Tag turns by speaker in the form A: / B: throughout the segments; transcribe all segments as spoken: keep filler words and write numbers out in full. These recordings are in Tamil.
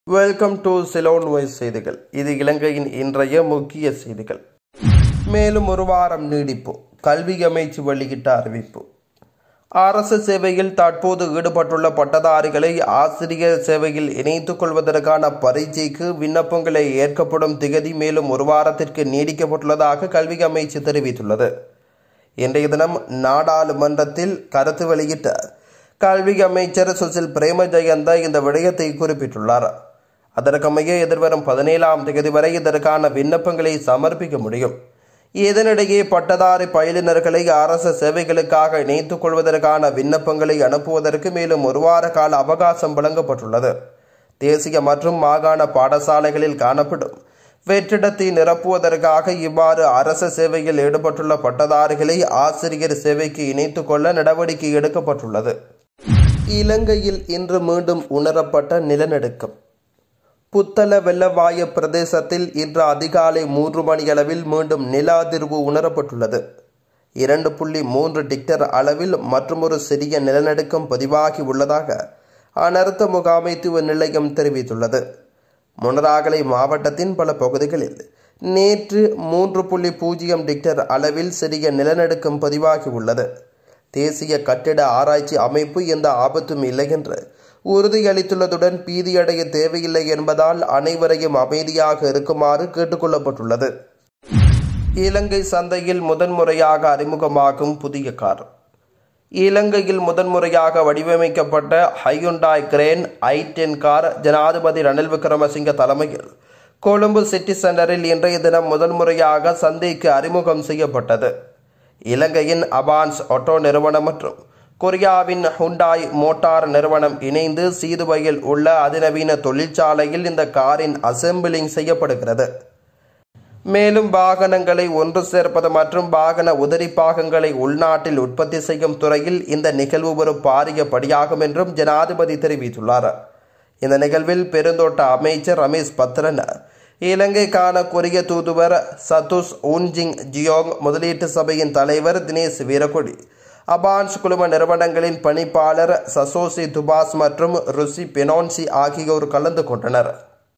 A: வெல்கம் டு சிலோன் வாய்ஸ் செய்திகள். இது இலங்கையின் இன்றைய முக்கிய செய்திகள். மேலும் ஒரு வாரம் நீடிப்பு, கல்வி அமைச்சு வெளியிட்ட அறிவிப்பு. அரசு சேவையில் தற்போது ஈடுபட்டுள்ள பட்டதாரிகளை ஆசிரியர் சேவையில் இணைத்துக் கொள்வதற்கான பரீட்சைக்கு விண்ணப்பங்களை ஏற்கப்படும் திகதி மேலும் ஒரு வாரத்திற்கு நீடிக்கப்பட்டுள்ளதாக கல்வி அமைச்சு தெரிவித்துள்ளது. இன்றைய தினம் நாடாளுமன்றத்தில் கருத்து வெளியிட்ட கல்வி அமைச்சர் சுசில் பிரேமஜயந்த இந்த விடயத்தை குறிப்பிட்டுள்ளார். அதற்கமைய எதிர்வரும் பதினேழாம் தேதி வரை இதற்கான விண்ணப்பங்களை சமர்ப்பிக்க முடியும். இதனிடையே பட்டதாரி பயிலுநர்களை அரசு சேவைகளுக்காக இணைத்துக் கொள்வதற்கான விண்ணப்பங்களை அனுப்புவதற்கு மேலும் ஒரு வார கால அவகாசம் வழங்கப்பட்டுள்ளது. தேசிய மற்றும் மாகாண பாடசாலைகளில் காணப்படும் வெற்றிடத்தை நிரப்புவதற்காக இவ்வாறு அரசு சேவையில் ஈடுபட்டுள்ள பட்டதாரிகளை ஆசிரியர் சேவைக்கு இணைத்துக் கொள்ள நடவடிக்கை எடுக்கப்பட்டுள்ளது. இலங்கையில் இன்று மீண்டும் உணரப்பட்ட நிலநடுக்கம். புத்தள வெள்ளவாய பிரதேசத்தில் இன்று அதிகாலை மூன்று மணியளவில் மீண்டும் நில அதிர்வு உணரப்பட்டுள்ளது. இரண்டு புள்ளி மூன்று டிக்டர் அளவில் மற்றொரு சிறிய நிலநடுக்கம் பதிவாகி உள்ளதாக அனர்த்த முகாமைத்துவ நிலையம் தெரிவித்துள்ளது. மொனராகலை மாவட்டத்தின் பல பகுதிகளில் நேற்று மூன்று புள்ளி பூஜ்ஜியம் டிக்டர் அளவில் சிறிய நிலநடுக்கம் பதிவாகி உள்ளது. தேசிய கட்டிட ஆராய்ச்சி அமைப்பு எந்த ஆபத்தும் இல்லை என்று உறுதியளித்துள்ளதுடன் பீதியடைய தேவையில்லை என்பதால் அனைவரையும் அமைதியாக இருக்குமாறு கேட்டுக்கொள்ளப்பட்டுள்ளது. இலங்கை சந்தையில் முதன்முறையாக அறிமுகமாகும் புதிய கார். இலங்கையில் முதன்முறையாக வடிவமைக்கப்பட்ட Hyundai grand i ten car ஜனாதிபதி ரணில் விக்ரமசிங்க தலைமையில் கொழும்பு சிட்டி சென்டரில் இன்றைய தினம் முதன்முறையாக சந்தைக்கு அறிமுகம் செய்யப்பட்டது. இலங்கையின் அபான்ஸ் ஆட்டோ நிறுவனம் மற்றும் கொரியாவின் ஹுண்டாய் மோட்டார் நிறுவனம் இணைந்து சீதுவையில் உள்ள அதிநவீன தொழிற்சாலையில் இந்த காரின் அசெம்பிளிங் செய்யப்படுகிறது. மேலும் வாகனங்களை ஒன்று சேர்ப்பது மற்றும் வாகன உதிரி பாகங்களை உள்நாட்டில் உற்பத்தி செய்யும் துறையில் இந்த நிகழ்வு ஒரு பாரிய படியாகும் என்றும் ஜனாதிபதி தெரிவித்துள்ளார். இந்த நிகழ்வில் பெருந்தோட்ட அமைச்சர் ரமேஷ் பத்ரன், இலங்கைக்கான கொரிய தூதுவர் சதுஷ் ஊன்ஜிங் ஜியோங், முதலீட்டு சபையின் தலைவர் தினேஷ் வீரகொடி, அபான்ஸ் குழும நிறுவனங்களின் பணிப்பாளர் சசோசி துபாஸ் மற்றும் ருசி பெனோன்சி ஆகியோர் கலந்து கொண்டனர்.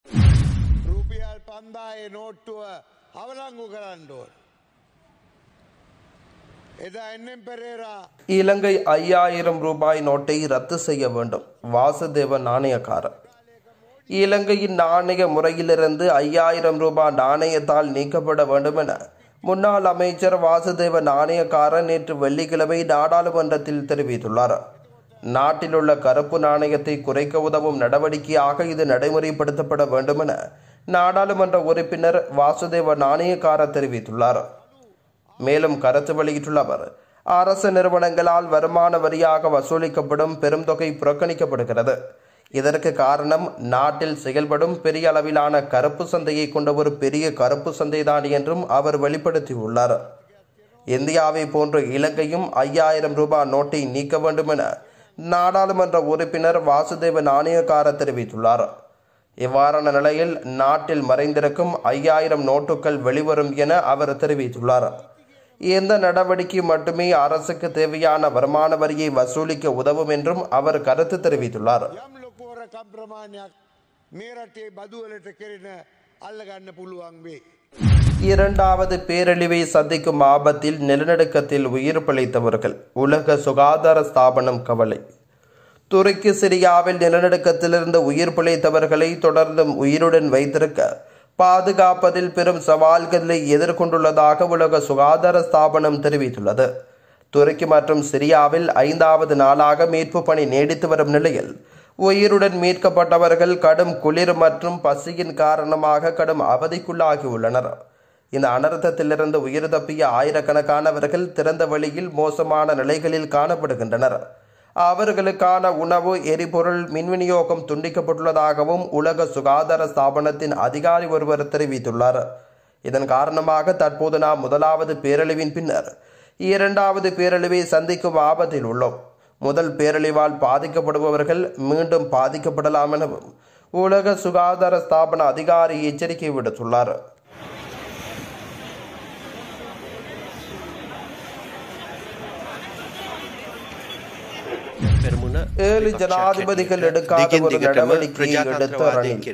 A: இலங்கை ஐயாயிரம் ரூபாய் நோட்டை ரத்து செய்ய வேண்டும், வாசுதேவ நாணயக்காரர். இலங்கையின் நாணய முறையிலிருந்து ஐயாயிரம் ரூபாய் நாணயத்தால் நீக்கப்பட வேண்டும் என முன்னாள் அமைச்சர் வாசுதேவ நாணயக்காரர் நேற்று வெள்ளிக்கிழமை நாடாளுமன்றத்தில் தெரிவித்துள்ளார். நாட்டில் உள்ள கருப்பு நாணயத்தை குறைக்க உதவும் நடவடிக்கையாக இது நடைமுறைப்படுத்தப்பட வேண்டும் என நாடாளுமன்ற உறுப்பினர் வாசுதேவ நாணயக்காரர் தெரிவித்துள்ளார். மேலும் கருத்து வெளியிட்டுள்ள அவர், அரசு நிறுவனங்களால் வருமான வரியாக வசூலிக்கப்படும் பெரும் தொகை புறக்கணிக்கப்படுகிறது. இதற்கு காரணம் நாட்டில் செயல்படும் பெரிய அளவிலான கருப்பு சந்தையை கொண்ட ஒரு பெரிய கருப்பு சந்தைதான் என்றும் அவர் வெளிப்படுத்தியுள்ளார். இந்தியாவை போன்ற இலங்கையும் ஐயாயிரம் ரூபாய் நோட்டை நீக்க வேண்டும் என நாடாளுமன்ற உறுப்பினர் வாசுதேவ நாணயக்காரர் தெரிவித்துள்ளார். இவ்வாறான நிலையில் நாட்டில் மறைந்திருக்கும் ஐயாயிரம் நோட்டுகள் வெளிவரும் என அவர் தெரிவித்துள்ளார். இந்த நடவடிக்கை மட்டுமே அரசுக்கு தேவையான வருமான வரியை வசூலிக்க உதவும் என்றும் அவர் கருத்து தெரிவித்துள்ளார். இரண்டாவது பேரழிவை சந்திக்கும் ஆபத்தில் நிலநடுக்கத்தில் உயிர் பிழைத்தவர்கள் உலக சுகாதார ஸ்தாபனம் கவலை. துருக்கி சிரியாவில் நிலநடுக்கத்திலிருந்து உயிர் பிழைத்தவர்களை தொடர்ந்தும் உயிருடன் வைத்திருக்க பாதுகாப்பதில் பெரும் சவால்களை எதிர்கொண்டுள்ளதாக உலக சுகாதார ஸ்தாபனம் தெரிவித்துள்ளது. துருக்கி மற்றும் சிரியாவில் ஐந்தாவது நாளாக மீட்பு பணி நீடித்து வரும் நிலையில் உயிருடன் மீட்கப்பட்டவர்கள் கடும் குளிர் மற்றும் பசியின் காரணமாக கடும் அவதிக்குள்ளாகியுள்ளனர். இந்த அனர்த்தத்திலிருந்து உயிர் தப்பிய ஆயிரக்கணக்கானவர்கள் திறந்த வெளியில் மோசமான நிலைகளில் காணப்படுகின்றனர். அவர்களுக்கான உணவு, எரிபொருள், மின் விநியோகம் துண்டிக்கப்பட்டுள்ளதாகவும் உலக சுகாதார ஸ்தாபனத்தின் அதிகாரி ஒருவர் தெரிவித்துள்ளார். இதன் காரணமாக தற்போது நாம் முதலாவது பேரழிவின் பின்னர் இரண்டாவது பேரழிவை சந்திக்கும் ஆபத்தில் உள்ளோம். முதல் பேரழிவால் பாதிக்கப்படுபவர்கள் மீண்டும் பாதிக்கப்படலாம் எனவும் உலக சுகாதார ஸ்தாபன அதிகாரி எச்சரிக்கை விடுத்துள்ளார்.
B: பெருமுன
A: ஏழு ஜனாதிபதிகள் எடுக்காத ஒரு நடவடிக்கையை எடுத்த ரணில்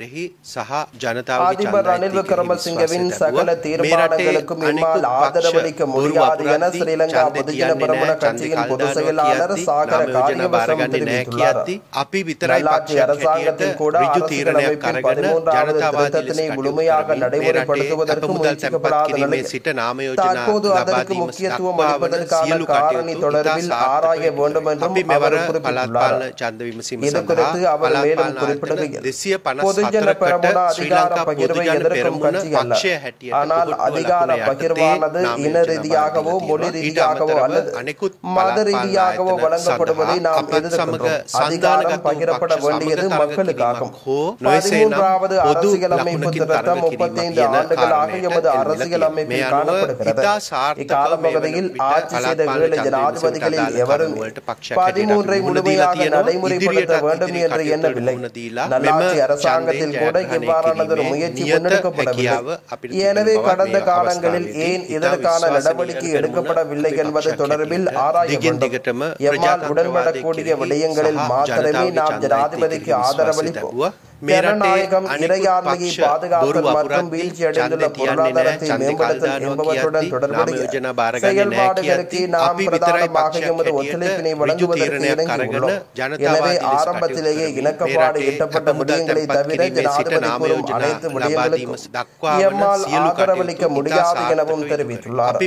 A: அதிபர் ரணில் விக்ரமசிங்கவின் சகல தீர்மானங்களுக்கும் இம்மால் ஆதரவளிக்க முடியாது என ஸ்ரீலங்கா பொதுஜன பெரமுன கட்சியின் பொதுச் செயலாளர் சாகர காரியவசம் தெரிவித்துள்ளார். நல்லாட்சி அரசாங்கத்தில் கூட அரசியலமைப்பின் பதிமூன்றாவது திருத்தத்தினை முழுமையாக நடைமுறைப்படுத்துவதற்கு முயற்சிக்கப்படாத நிலையில் தற்போது அதற்கு முக்கியத்துவம் அளிப்பதற்கான காரணி தொடர்பில் ஆராய வேண்டும் என்றும் அவர் குறிப்பிட்டுள்ளார். இது குறித்து அவர் மேலும் குறிப்பிடுகையில் பொதுஜன பெரமுன அதிகார பகிர்வை எதிர்க்கும் கட்சி அல்ல. ஆனால் அதிகார பகிர்வானது இன ரீதியாகவோ மொழி ரீதியாகவோ அல்லது மத ரீதியாகவோ வழங்கப்படுவதை நாம் எதிர்க்கின்றோம். அதிகாரம் பகிரப்பட வேண்டியது மக்களுக்காகும். பதிமூன்றாவது அரசியலமைப்பு திருத்தம் முப்பத்தி ஐந்து ஆண்டுகளாக எமது அரசியலமைப்பில் காணப்படுகிறது. இக்காலப்பகுதியில் ஆட்சி செய்த ஏழு ஜனாதிபதிகளில் எவரும் பதிமூன்றை முழுமையாக நடைமுறைப்படுத்த வேண்டும் என்று எண்ணவில்லை. நல்லாட்சி அரசாங்கத்தில் கூட இவ்வாறானதொரு முயற்சி முன்னெடுக்கப்படவில்லை. எனவே கடந்த காலங்களில் ஏன் இதற்கான நடவடிக்கை எடுக்கப்படவில்லை என்பது தொடர்பில் ஆராய வேண்டும். எம்மால் உடன்படக்கூடிய விடயங்களில் மாத்திரமே நாம் ஜனாதிபதிக்கு ஆதரவளிப்போம். ஜனநாயகம், இறையாண்மையை பாதுகாத்தல் மற்றும் வீழ்ச்சியடைந்துள்ள பொருளாதாரத்தை மேம்படுத்தல் என்பவற்றுடன் தொடர்புடைய செயல்பாடுகளுக்கு நாம் பிரதானமாக எமது ஒத்துழைப்பினை வழங்குவதற்கு இணங்கியுள்ளோம். எனவே ஆரம்பத்திலேயே இணக்கப்பாடு எட்டப்பட்ட விடயங்களை தவிர ஜனாதிபதி கூறும் அனைத்து விடயங்களுக்கும் எம்மால் ஆதரவளிக்க முடியாது எனவும் தெரிவித்துள்ளார்.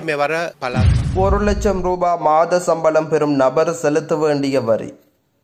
A: ஒரு லட்சம் ரூபாய் மாத சம்பளம் பெறும் நபர் செலுத்த வேண்டிய வரி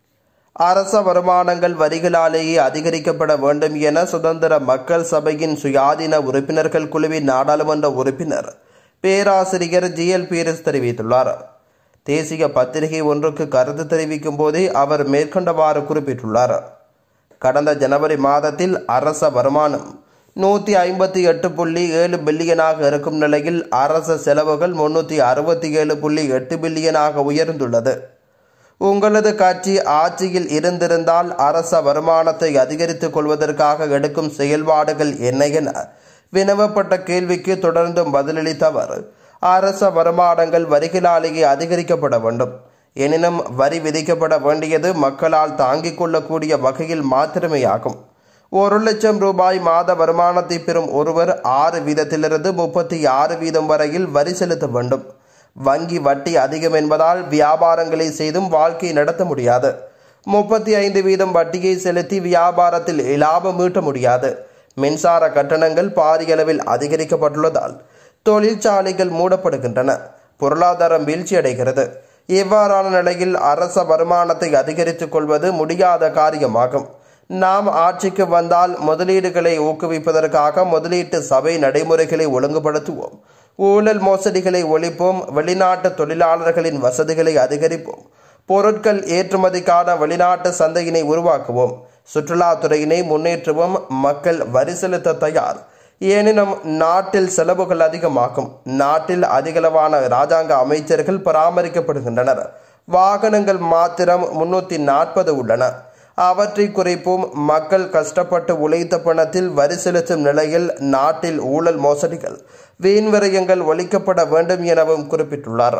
A: அரச வருமானங்கள் வரிகளாலேயே அதிகரிக்கப்பட வேண்டும் என சுதந்திர மக்கள் சபையின் சுயாதீன உறுப்பினர்கள் குழுவின் நாடாளுமன்ற உறுப்பினர் பேராசிரியர் ஜி எல் பீரிஸ் தெரிவித்துள்ளார். தேசிய பத்திரிகை ஒன்றுக்கு கருத்து தெரிவிக்கும் போதே அவர் மேற்கொண்டவாறு குறிப்பிட்டுள்ளார். கடந்த ஜனவரி மாதத்தில் அரச வருமானம் நூற்றி ஐம்பத்தி எட்டு புள்ளி ஏழு பில்லியனாக இருக்கும் நிலையில் அரச செலவுகள் முன்னூற்றி அறுபத்தி ஏழு புள்ளி எட்டு பில்லியனாக உயர்ந்துள்ளது. உங்களது கட்சி ஆட்சியில் இருந்திருந்தால் அரச வருமானத்தை அதிகரித்துக் கொள்வதற்காக எடுக்கும் செயல்பாடுகள் என்ன என வினவப்பட்ட கேள்விக்கு தொடர்ந்து பதிலளித்த அவர், அரச வருமானங்கள் வரிகளாலேயே அதிகரிக்கப்பட வேண்டும். எனினும் வரி விதிக்கப்பட வேண்டியது மக்களால் தாங்கிக் கொள்ளக்கூடிய வகையில் மாத்திரமே ஆகும். ஒரு லட்சம் ரூபாய் மாத வருமானத்தை பெறும் ஒருவர் ஆறு வீதத்திலிருந்து முப்பத்தி ஆறு வீதம் வரையில் வரி செலுத்த வேண்டும். வங்கி வட்டி அதிகம் என்பதால் வியாபாரங்களை செய்தும் வாழ்க்கை நடத்த முடியாது. முப்பத்தி ஐந்து வீதம் வட்டியை செலுத்தி வியாபாரத்தில் லாபம் ஈட்ட முடியாது. மின்சார கட்டணங்கள் பாரிய அளவில் அதிகரிக்கப்பட்டுள்ளதால் தொழிற்சாலைகள் மூடப்படுகின்றன. பொருளாதாரம் வீழ்ச்சியடைகிறது. இவ்வாறான நிலையில் அரச வருமானத்தை அதிகரித்துக் கொள்வது முடியாத காரியமாகும். நாம் ஆட்சிக்கு வந்தால் முதலீடுகளை ஊக்குவிப்பதற்காக முதலீட்டு சபை நடைமுறைகளை ஒழுங்குபடுத்துவோம். ஊழல் மோசடிகளை ஒழிப்போம். வெளிநாட்டு தொழிலாளர்களின் வசதிகளை அதிகரிப்போம். பொருட்கள் ஏற்றுமதிக்கான வெளிநாட்டு சந்தையினை உருவாக்குவோம். சுற்றுலாத்துறையினை முன்னேற்றுவோம். மக்கள் வரி செலுத்த தயார். எனினும் நாட்டில் செலவுகள் அதிகமாகும். நாட்டில் அதிகளவான இராஜாங்க அமைச்சர்கள் பராமரிக்கப்படுகின்றனர். வாகனங்கள் மாத்திரம் முன்னூற்றி நாற்பது உள்ளன. அவற்றை குறைப்போம். மக்கள் கஷ்டப்பட்டு உழைத்த பணத்தில் வரி செலுத்தும் நிலையில் நாட்டில் ஊழல் மோசடிகள் வீண் விரயங்கள் ஒழிக்கப்பட வேண்டும் எனவும் குறிப்பிட்டுள்ளார்.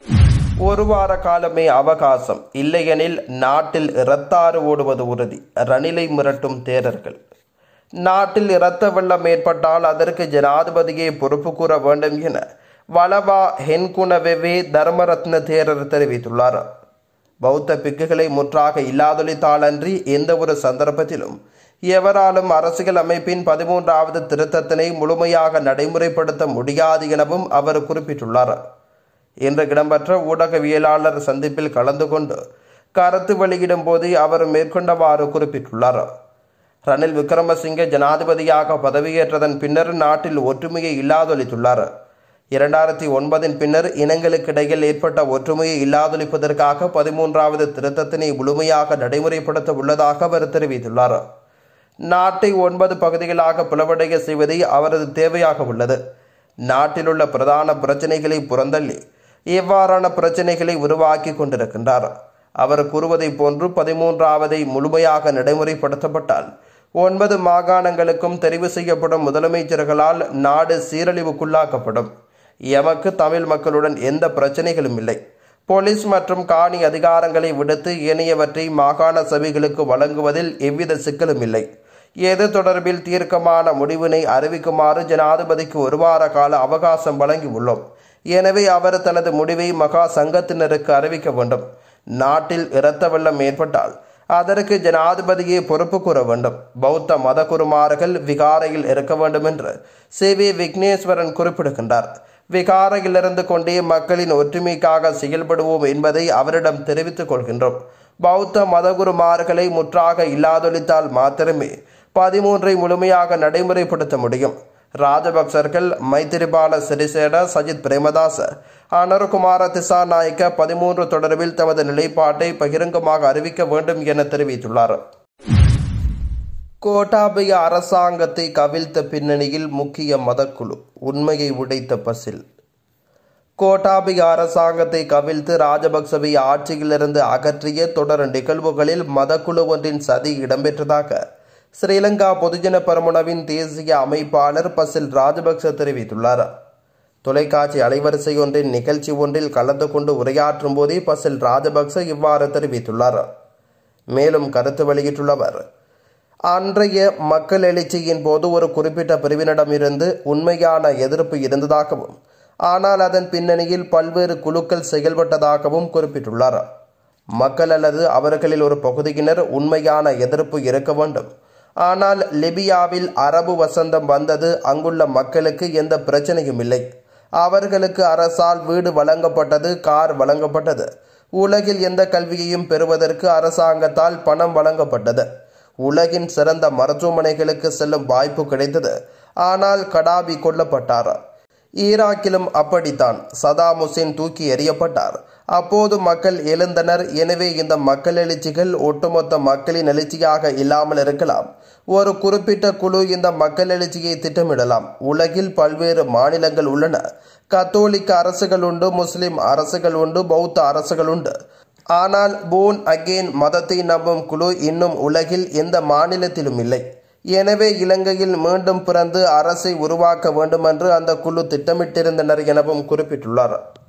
A: ஒரு வார காலமே அவகாசம், இல்லையெனில் நாட்டில் இரத்தாறு ஓடுவது உறுதி. ரணிலை மிரட்டும் தேரர்கள். நாட்டில் இரத்த வெள்ளம் ஏற்பட்டால் அதற்கு ஜனாதிபதியை பொறுப்பு கூற வேண்டும் என வலவா ஹென்குனவெவே தர்மரத்ன தேரர் தெரிவித்துள்ளார். பௌத்த பிக்குகளை முற்றாக இல்லாதொழித்தாலன்றி எந்த ஒரு சந்தர்ப்பத்திலும் எவராலும் அரசியல் அமைப்பின் பதிமூன்றாவது திருத்தத்தினை முழுமையாக நடைமுறைப்படுத்த முடியாது எனவும் அவர் குறிப்பிட்டுள்ளார். இன்று இடம்பெற்ற ஊடகவியலாளர் சந்திப்பில் கலந்து கொண்டு கருத்து வெளியிடும் போது அவர் மேற்கொண்டவாறு குறிப்பிட்டுள்ளார். ரணில் விக்ரமசிங்க ஜனாதிபதியாக பதவியேற்றதன் பின்னர் நாட்டில் ஒற்றுமையை இல்லாதொழித்துள்ளார். இரண்டாயிரத்தி ஒன்பதின் பின்னர் இனங்களுக்கிடையில் ஏற்பட்ட ஒற்றுமையை இல்லாதொழிப்பதற்காக பதிமூன்றாவது திருத்தத்தினை முழுமையாக நடைமுறைப்படுத்த உள்ளதாக அவர் தெரிவித்துள்ளார். நாட்டை ஒன்பது பகுதிகளாக பிளவடைய செய்வதே அவரது தேவையாக உள்ளது. நாட்டில் உள்ள பிரதான பிரச்சனைகளை புறந்தள்ளி இவ்வாறான பிரச்சனைகளை உருவாக்கி கொண்டிருக்கின்றார். அவர் கூறுவதை போன்று பதிமூன்றாவதை முழுமையாக நடைமுறைப்படுத்தப்பட்டால் ஒன்பது மாகாணங்களுக்கும் தெரிவு செய்யப்படும் முதலமைச்சர்களால் நாடு சீரழிவுக்குள்ளாக்கப்படும். எமக்கு தமிழ் மக்களுடன் எந்த பிரச்சனைகளும் இல்லை. போலீஸ் மற்றும் காணி அதிகாரங்களை விடுத்து ஏனையவற்றை மாகாண சபைகளுக்கு வழங்குவதில் எவ்வித சிக்கலும் இல்லை. இது தொடர்பில் தீர்க்கமான முடிவினை அறிவிக்குமாறு ஜனாதிபதிக்கு ஒரு வார கால அவகாசம் வழங்கியுள்ளோம். எனவே அவர் தனது முடிவை மகா சங்கத்தினருக்கு அறிவிக்க வேண்டும். நாட்டில் இரத்த வெள்ளம் ஏற்பட்டால் அதற்கு ஜனாதிபதியே பொறுப்பு கூற வேண்டும். பௌத்த மத குருமார்கள் விகாரையில் இருக்க வேண்டும் என்று சி வி விக்னேஸ்வரன் குறிப்பிடுகின்றார். விகாரையில் இருந்து கொண்டே மக்களின் ஒற்றுமைக்காக செயல்படுவோம் என்பதை அவரிடம் தெரிவித்துக் கொள்கின்றோம். பௌத்த மதகுருமார்களை முற்றாக இல்லாதொழித்தால் மாத்திரமே பதிமூன்றை முழுமையாக நடைமுறைப்படுத்த முடியும். ராஜபக்சர்கள் மைத்திரிபால சிறிசேன, சஜித் பிரேமதாச, அனுரகுமார திசாநாயக்க பதிமூன்று தொடர்பில் தமது நிலைப்பாட்டை பகிரங்கமாக அறிவிக்க வேண்டும் என தெரிவித்துள்ளார். கோட்டாபய அரசாங்கத்தை கவிழ்த்த பின்னணியில் முக்கிய மதக்குழு, உண்மையை உடைத்த பசில். கோட்டாபய அரசாங்கத்தை கவிழ்த்து ராஜபக்சவை ஆட்சியிலிருந்து அகற்றிய தொடர் நிகழ்வுகளில் மதக்குழு ஒன்றின் சதி இடம்பெற்றதாக ஸ்ரீலங்கா பொதுஜன பெரமுனவின் தேசிய அமைப்பாளர் பசில் ராஜபக்ச தெரிவித்துள்ளார். தொலைக்காட்சி அலைவரிசை ஒன்றின் நிகழ்ச்சி ஒன்றில் கலந்து கொண்டு உரையாற்றும் போதே பசில் ராஜபக்ச இவ்வாறு தெரிவித்துள்ளார். மேலும் கருத்து வெளியிட்டுள்ளவர், அன்றைய மக்கள் எழுச்சியின் போது ஒரு குறிப்பிட்ட பிரிவினரிடமிருந்து உண்மையான எதிர்ப்பு இருந்ததாகவும் ஆனால் அதன் பின்னணியில் பல்வேறு குழுக்கள் செயல்பட்டதாகவும் குறிப்பிட்டுள்ளார். மக்கள் அல்லது அவர்களில் ஒரு பகுதியினர் உண்மையான எதிர்ப்பு இருக்க வேண்டும். ஆனால் லிபியாவில் அரபு வசந்தம் வந்தது. அங்குள்ள மக்களுக்கு எந்த பிரச்சனையும் இல்லை. அவர்களுக்கு அரசால் வீடு வழங்கப்பட்டது, கார் வழங்கப்பட்டது. உலகில் எந்த கல்வியையும் பெறுவதற்கு அரசாங்கத்தால் பணம் வழங்கப்பட்டது. உலகின் சிறந்த மருத்துவமனைகளுக்கு செல்லும் வாய்ப்பு கிடைத்தது. ஆனால் கடாபி கொல்லப்பட்டார். ஈராக்கிலும் அப்படித்தான். சதாம் ஹுசேன் தூக்கி எறியப்பட்டார். அப்போது மக்கள் எழுந்தனர். எனவே இந்த மக்கள் எழுச்சிகள் ஒட்டுமொத்த மக்களின் எழுச்சியாக இல்லாமல் இருக்கலாம். ஒரு குறிப்பிட்ட குழு இந்த மக்கள் எழுச்சியை திட்டமிடலாம். உலகில் பல்வேறு மாநிலங்கள் உள்ளன. கத்தோலிக்க அரசுகள் உண்டு, முஸ்லிம் அரசுகள் உண்டு, பௌத்த அரசுகள் உண்டு. ஆனால் போர்ன் அகெயின் மதத்தை நம்பும் குழு இன்னும் உலகில் எந்த மாநிலத்திலும் இல்லை. எனவே இலங்கையில் மீண்டும் பிறந்து அரசை உருவாக்க வேண்டுமென்று அந்த குழு திட்டமிட்டிருந்தனர் எனவும் குறிப்பிட்டுள்ளார்.